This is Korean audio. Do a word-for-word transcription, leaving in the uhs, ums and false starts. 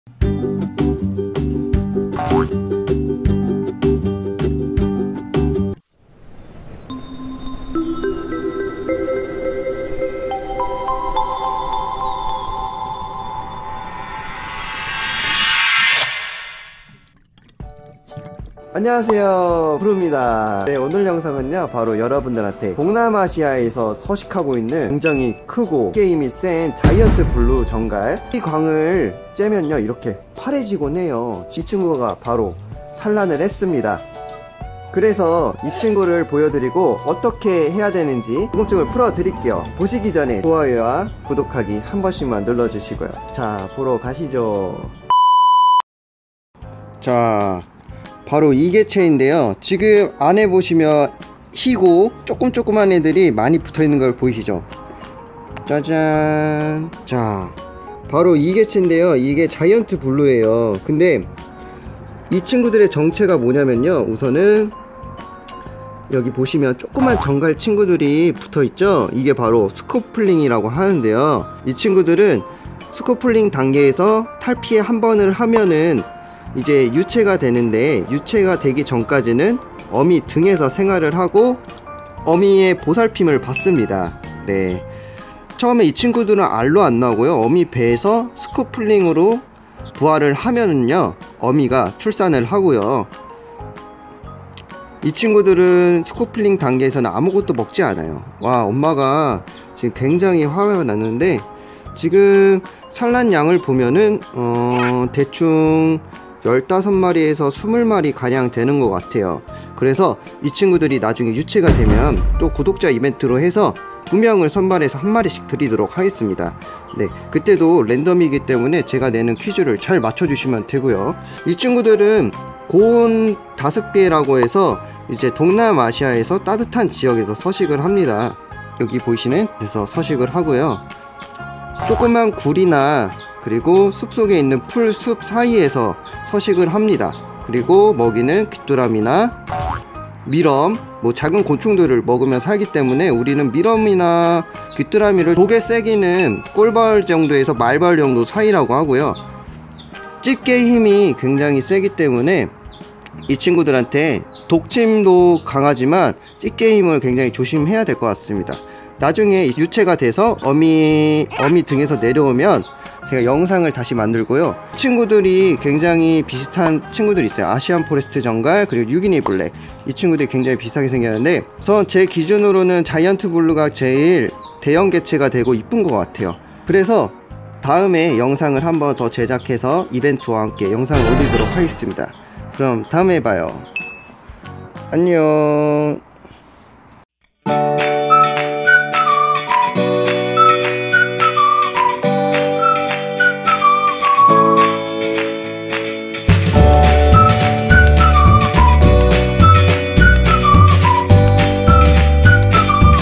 안녕하세요, 브루입니다. 네, 오늘 영상은요 바로 여러분들한테 동남아시아에서 서식하고 있는 굉장히 크고 게임이 센 자이언트 블루 정갈, 이 광을 째면요 이렇게 파래지곤 해요. 이 친구가 바로 산란을 했습니다. 그래서 이 친구를 보여드리고 어떻게 해야 되는지 궁금증을 풀어 드릴게요. 보시기 전에 좋아요와 구독하기 한 번씩만 눌러주시고요. 자, 보러 가시죠. 자, 바로 이 개체인데요. 지금 안에 보시면 희고 조금 조그만 애들이 많이 붙어있는 걸 보이시죠? 짜잔. 자, 바로 이 개체인데요. 이게 자이언트 블루예요. 근데 이 친구들의 정체가 뭐냐면요, 우선은 여기 보시면 조그만 정갈 친구들이 붙어있죠. 이게 바로 스코플링이라고 하는데요, 이 친구들은 스코플링 단계에서 탈피에 한 번을 하면은 이제 유체가 되는데, 유체가 되기 전까지는 어미 등에서 생활을 하고 어미의 보살핌을 받습니다. 네, 처음에 이 친구들은 알로 안 나오고요, 어미 배에서 스코플링으로 부화를 하면은요 어미가 출산을 하고요. 이 친구들은 스코플링 단계에서는 아무것도 먹지 않아요. 와, 엄마가 지금 굉장히 화가 났는데, 지금 산란량을 보면은 어 대충 열다섯 마리에서 이십 마리 가량 되는 것 같아요. 그래서 이 친구들이 나중에 유체가 되면 또 구독자 이벤트로 해서 두 명을 선발해서 한 마리씩 드리도록 하겠습니다. 네, 그때도 랜덤이기 때문에 제가 내는 퀴즈를 잘 맞춰주시면 되고요. 이 친구들은 고온 다습계라고 해서 이제 동남아시아에서 따뜻한 지역에서 서식을 합니다. 여기 보이시는 데서 서식을 하고요, 조그만 굴이나 그리고 숲속에 있는 풀, 숲 사이에서 서식을 합니다. 그리고 먹이는 귀뚜라미나 미럼, 뭐 작은 곤충들을 먹으며 살기 때문에 우리는 미럼이나 귀뚜라미를 독에 세기는 꼴벌 정도에서 말벌 정도 사이라고 하고요. 집게 힘이 굉장히 세기 때문에 이 친구들한테 독침도 강하지만 집게 힘을 굉장히 조심해야 될 것 같습니다. 나중에 유체가 돼서 어미, 어미 등에서 내려오면 제가 영상을 다시 만들고요. 친구들이 굉장히 비슷한 친구들이 있어요. 아시안 포레스트 정갈, 그리고 뉴기니 블랙, 이 친구들이 굉장히 비슷하게 생겼는데, 우선 제 기준으로는 자이언트 블루가 제일 대형 개체가 되고 이쁜 것 같아요. 그래서 다음에 영상을 한번 더 제작해서 이벤트와 함께 영상을 올리도록 하겠습니다. 그럼 다음에 봐요. 안녕.